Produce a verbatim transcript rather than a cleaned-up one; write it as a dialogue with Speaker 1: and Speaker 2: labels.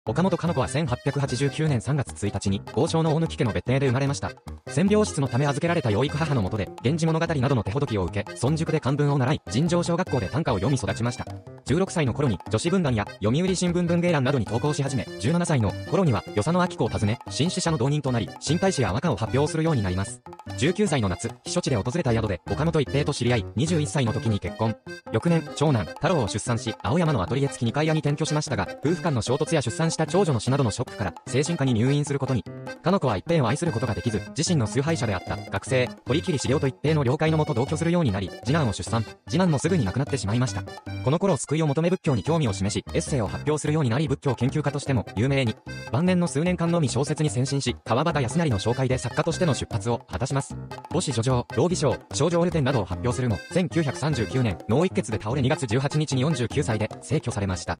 Speaker 1: 岡本かの子はせんはっぴゃくはちじゅうきゅうねんさんがつついたちに、豪商の大貫家の別邸で生まれました。占領室のため預けられた養育母の下で、源氏物語などの手ほどきを受け、村塾で漢文を習い、尋常小学校で短歌を読み育ちました。じゅうろくさいの頃に、女子文壇や、読売新聞文芸欄などに投稿し始め、じゅうななさいの頃には、与謝野晶子を訪ね、新使者の同人となり、新大使や和歌を発表するようになります。じゅうきゅうさいの夏、避暑地で訪れた宿で、岡本一平と知り合い、にじゅういっさいの時に結婚。翌年、長男、太郎を出産し、青山のアトリエ付きにかいやに転居しましたが、夫婦間の衝突や出産した長女の死などのショックから、精神科に入院することに。かの子は一平を愛することができず、自身の崇拝者であった学生、堀切茂雄と一平の了解のもと同居するようになり、次男を出産。次男もすぐに亡くなってしまいました。この頃救いを求め仏教に興味を示し、エッセイを発表するようになり仏教研究家としても有名に。晩年の数年間のみ小説に先進し、川端康成の紹介で作家としての出発を果たします。母子叙情、老義章、少女オルテンなどを発表するも、せんきゅうひゃくさんじゅうきゅうねん、脳一血で倒れにがつじゅうはちにちによんじゅうきゅうさいで逝去されました。